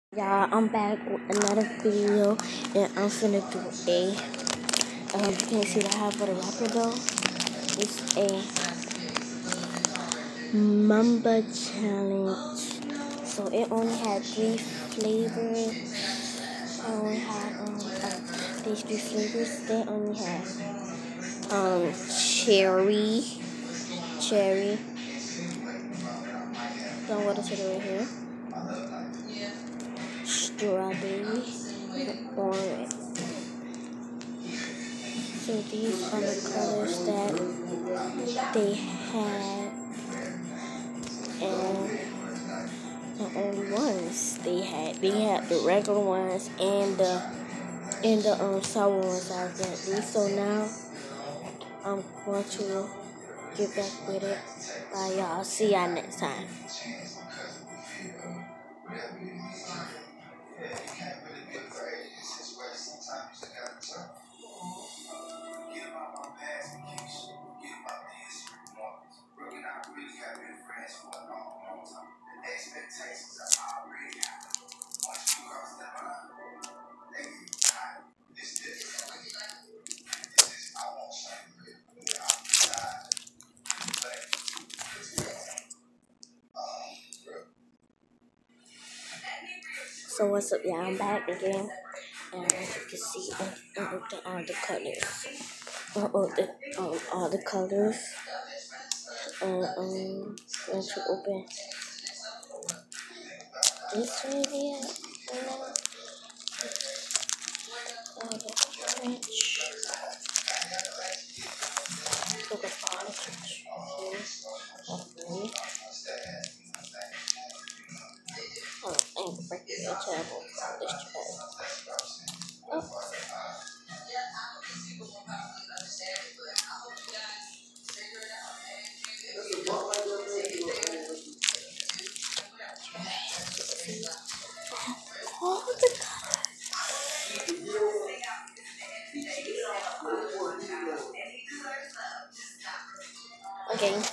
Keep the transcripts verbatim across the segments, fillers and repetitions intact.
Y'all, I'm back with another video, and I'm finna do a, um, you can't see the half of the wrapper though. It's a Mamba challenge. So it only had three flavors. I only had, um, uh, these three flavors. They only had, um, cherry, cherry. Don't want to put it right here. Strawberry, and orange. So these are the colors that they had, and the only ones they had. They had the regular ones and the and the um sour ones I got these. So now I'm going to get back with it. Bye y'all. See y'all next time. So what's up, y'all? I'm back again, and as you can see, I looked at all the colors. Uh, all the um, all the colors. And um, going to open this video. All the French. Look at all the French. Okay. Oh, I ain't breaking your table. This tray. Oh. All the Okay.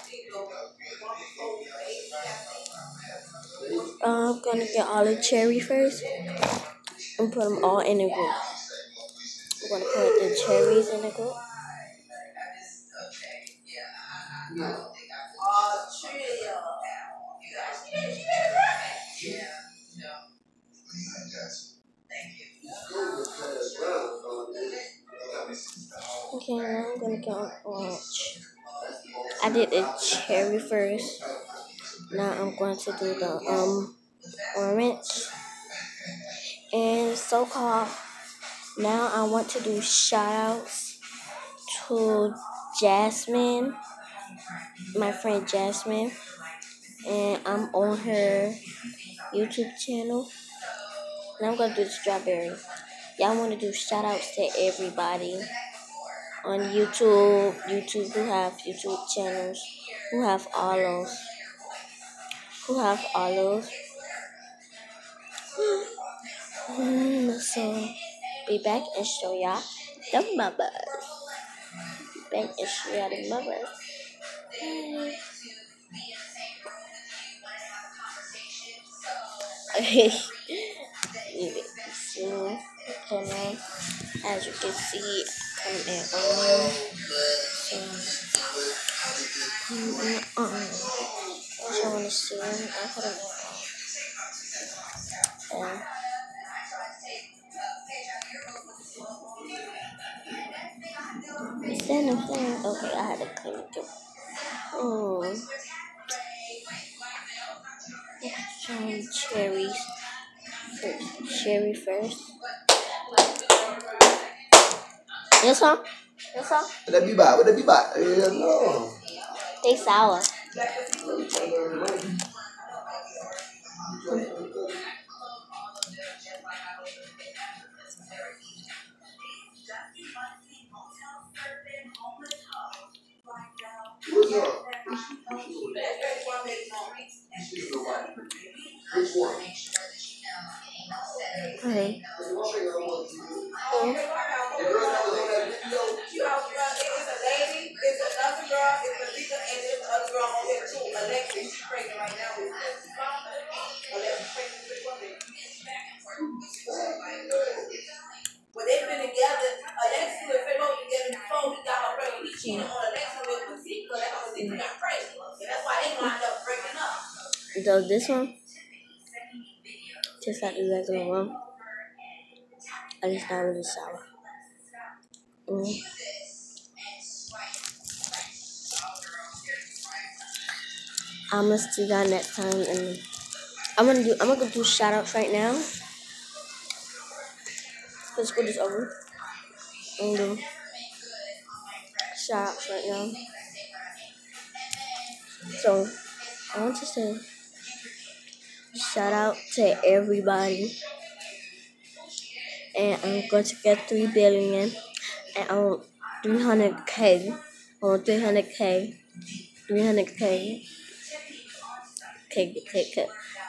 I'm gonna get all the cherry first and put them all in a group. I'm gonna put the cherries in a group. Okay, now I'm gonna get orange. I did the cherry first. Now I'm going to do the um orange. And so called, now I want to do shout outs to Jasmine, my friend Jasmine. And I'm on her YouTube channel. And I'm gonna do the strawberry. Y'all wanna do shout outs to everybody on YouTube, YouTube who have YouTube channels, who have all those, who have all those. Mm, so be back and show y'all the mothers. Be back and show y'all the mothers. So, come on. As you can see, coming in on. So, um, what you want to see? I put it on. Instead of saying, okay, I had to clean it up. Oh, trying cherries first. Cherry first. Yes, huh? Yes, huh? What that be about? What that be about? Yeah, no. They sour. What's up? Which one? Okay. Oh. The girl that was on that video? It's a lady, it's another girl, it's a leader, and there's another girl on here too. Alexis, she's pregnant right now. Alexis pregnant with one baby. So this one, just like the regular one. I just got really sour. Mm. I'm gonna see that next time, and I'm gonna do. I'm gonna go do shout outs right now. Let's go this over. I'm gonna do shout outs right now. So I want to say shout out to everybody, and I'm going to get three billion, and I want three hundred k. I want three hundred k, three hundred k, k, k, k.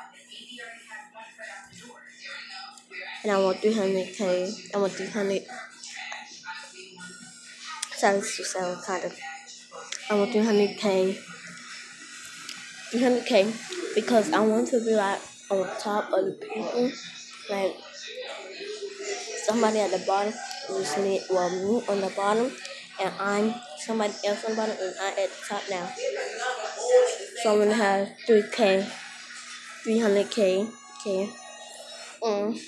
And I want three hundred k. I want three hundred. Sorry, to sound kind of. I want three hundred k. three hundred k because I want to be like on top of the people, like somebody at the bottom is me, well me on the bottom, and I'm somebody else on the bottom, and I'm at the top now. So I'm gonna have three k, three hundred k, k. Mm.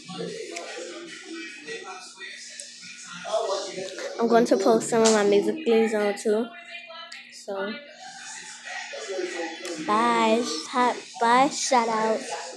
I'm going to post some of my music videos on too. So bye, bye, shout out.